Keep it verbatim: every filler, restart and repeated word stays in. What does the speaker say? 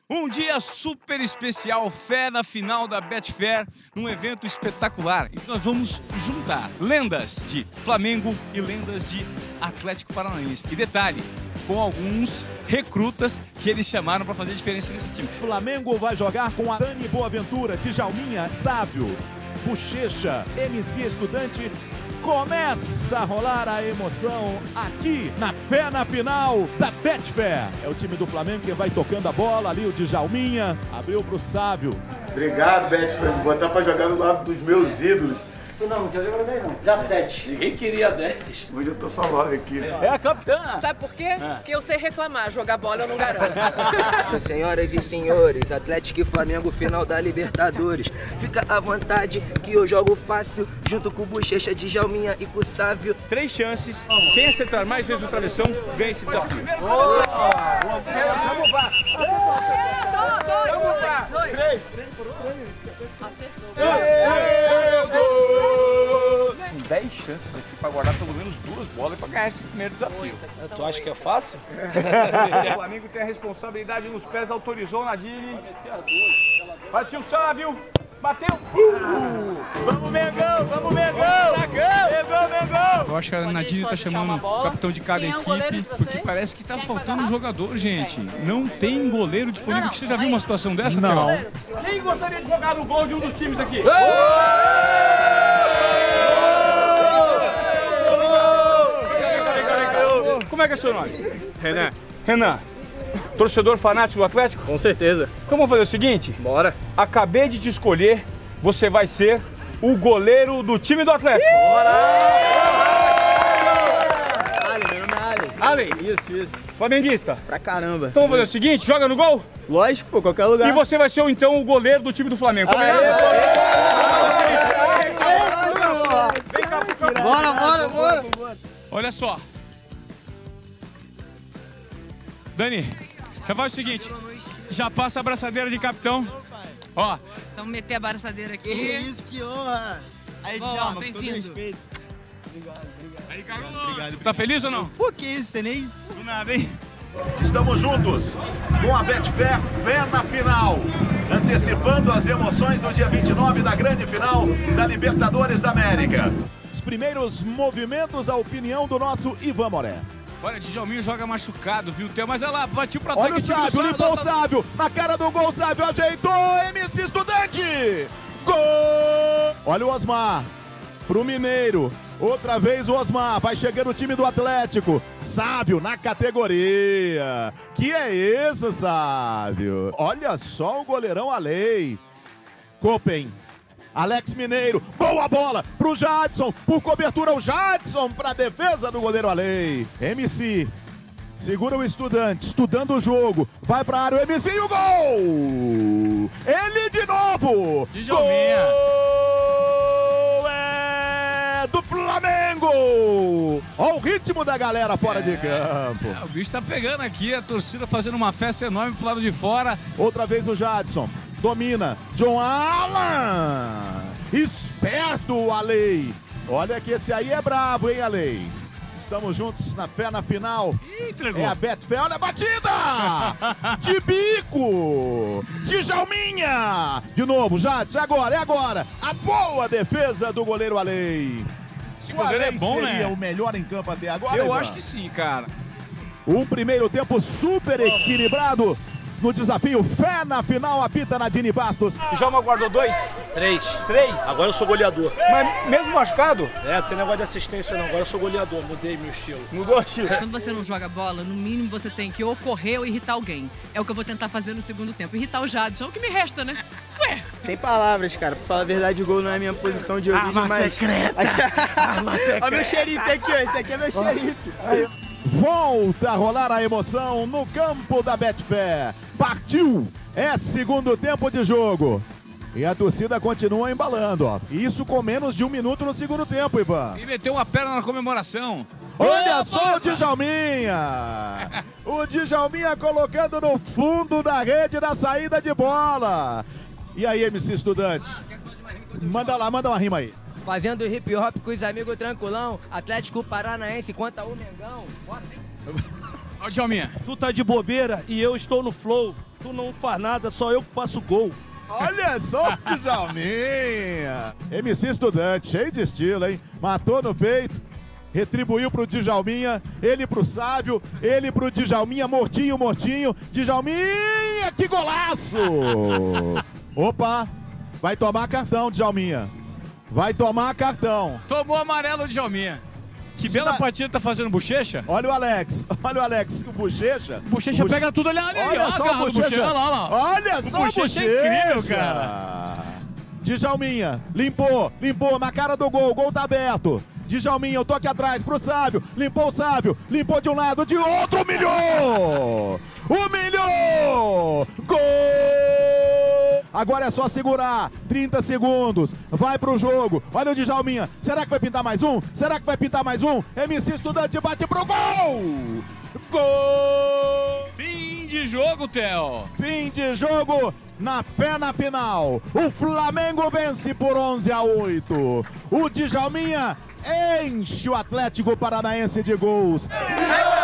Um dia super especial, fé na final da Betfair, num evento espetacular. E nós vamos juntar lendas de Flamengo e lendas de Atlético Paranaense. E detalhe, com alguns recrutas que eles chamaram para fazer diferença nesse time. Flamengo vai jogar com a Dani Boaventura, Djalminha, Sávio, Bochecha, M C Estudante. Começa a rolar a emoção aqui na fé na final da Betfair. É o time do Flamengo que vai tocando a bola ali, o Djalminha abriu pro Sávio. Obrigado, Betfair, vou botar pra jogar no lado dos meus ídolos. Não, não quer jogar dez não. Dá sete. Ninguém queria dez. Hoje eu tô só nove aqui. É a capitã. Sabe por quê? É. Porque eu sei reclamar, jogar bola eu não garanto. Senhoras e senhores, Atlético e Flamengo, final da Libertadores. Fica à vontade que eu jogo fácil, junto com o Bochecha, Djalminha e com o Sávio. Três chances. Quem acertar mais vezes o travessão ganha esse desafio. Vamos lá. Vamos lá. Três. Acertou. São dez chances aqui para guardar pelo menos duas bolas para ganhar esse primeiro desafio. Tu acha que é fácil? O Flamengo tem a responsabilidade nos pés, autorizou o Nadine. Partiu o Sávio. Bateu! Uh! Vamos, Mengão! Vamos, Mengão! Mengão, Mengão! Eu acho que a Nadine tá chamando o capitão de cada equipe, porque parece que tá faltando um jogador, gente. Não tem goleiro disponível. Você já viu uma situação dessa, Não. Theo? Quem gostaria de jogar no gol de um dos times aqui? Como é que é o seu nome? Renan. Renan. Torcedor fanático do Atlético? Com certeza. Então vamos fazer o seguinte? Bora. Acabei de te escolher, você vai ser o goleiro do time do Atlético. Bora! Ali, meu nome é Ali. Ali. Isso, isso. Flamenguista. Pra caramba. Então vamos fazer o seguinte, joga no gol? Lógico, pô, qualquer lugar. E você vai ser então o goleiro do time do Flamengo. Combinado? Vem cá pro campo. Bora, bora, bora. Olha só. Dani, já faz o seguinte, já passa a abraçadeira de capitão. Ó. Vamos meter a abraçadeira aqui. Que isso, que honra. Aí, Boa, Djalma, com todo bem-vindo. respeito. Obrigado, obrigado. Aí, garoto. Obrigado. Tá feliz ou não? Pô, que isso, você nem... Do nada, hein? Estamos juntos com a Betfair, fé na final. Antecipando as emoções do dia vinte e nove da grande final da Libertadores da América. Os primeiros movimentos, a opinião do nosso Ivan Moré. Olha, Djalminha joga machucado, viu, Theo? Mas olha lá, partiu pra Olha ataque. o Sávio, limpou o Sávio, na cara do gol, Sávio ajeitou, M C Estudante! Gol! Olha o Osmar, pro Mineiro, outra vez o Osmar, vai chegando o time do Atlético, Sávio na categoria. Que é isso, Sávio? Olha só o goleirão Alei. Copen. Alex Mineiro, boa bola pro Jadson, por cobertura o Jadson pra defesa do goleiro Alei. M C, segura o Estudante, estudando o jogo, vai pra área o M C e o gol! Ele de novo! Djalminha. Gol é do Flamengo! Olha o ritmo da galera fora é. de campo. É, o bicho tá pegando aqui, a torcida fazendo uma festa enorme pro lado de fora. Outra vez o Jadson. Domina, John Alan, esperto o Alei, olha que esse aí é bravo, hein, Alei? Estamos juntos na fé na final, Ih, entregou. É a Betfair, olha a batida, de bico, Djalminha, de novo, Jadson, é agora, é agora, a boa defesa do goleiro Alei. Esse O goleiro Alei é bom, seria né? o melhor em campo até agora, Eu Ivan? acho que sim, cara. Um primeiro tempo super equilibrado. No desafio, fé na final, apita Nadine Bastos. Djalma guardou dois? Três. Três? Agora eu sou goleador. Mas mesmo machucado? É, não tem negócio de assistência não, agora eu sou goleador, mudei meu estilo. Mudou o estilo. Quando você não joga bola, no mínimo você tem que ou correr ou irritar alguém. É o que eu vou tentar fazer no segundo tempo. Irritar o Jadson, é o que me resta, né? Ué! Sem palavras, cara, pra falar a verdade, o gol não é minha posição de origem, Arma mas... secreta! Arma secreta! Olha meu xerife aqui, ó, esse aqui é meu xerife. Aí. Volta a rolar a emoção no campo da Betfair. Partiu! É segundo tempo de jogo. E a torcida continua embalando, ó. Isso com menos de um minuto no segundo tempo, Ivan. E meteu uma perna na comemoração. Olha só o Djalminha! O Djalminha colocando no fundo da rede na saída de bola. E aí, M C Estudante? Manda lá, manda uma rima aí. Fazendo hip hop com os amigos tranquilão, Atlético Paranaense contra o Mengão. Bora. Ó, Djalminha. Tu tá de bobeira e eu estou no flow. Tu não faz nada, só eu que faço gol. Olha só o Djalminha. M C Estudante, cheio de estilo, hein? Matou no peito, retribuiu pro Djalminha, ele pro Sávio, ele pro Djalminha, mortinho, mortinho. Djalminha, que golaço! Opa, vai tomar cartão, Djalminha. Vai tomar cartão. Tomou amarelo de Djalminha. Que bela partida tá fazendo Bochecha. Olha o Alex, olha o Alex, o Bochecha. Bochecha Boche... pega tudo, olha ali, olha ó, só cara, o Bochecha. Olha lá, olha lá. Olha só o Bochecha. É incrível, cara. Djalminha, limpou, limpou na cara do gol, o gol tá aberto. Djalminha, eu tô aqui atrás pro Sávio, limpou o Sávio, limpou de um lado, de outro, humilhou! Humilhou! Gol! Agora é só segurar, trinta segundos, vai pro jogo, olha o Djalminha, será que vai pintar mais um? Será que vai pintar mais um? M C Estudante bate pro gol! Gol! Fim de jogo, Theo! Fim de jogo, na fé na final, o Flamengo vence por onze a oito, o Djalminha enche o Atlético Paranaense de gols.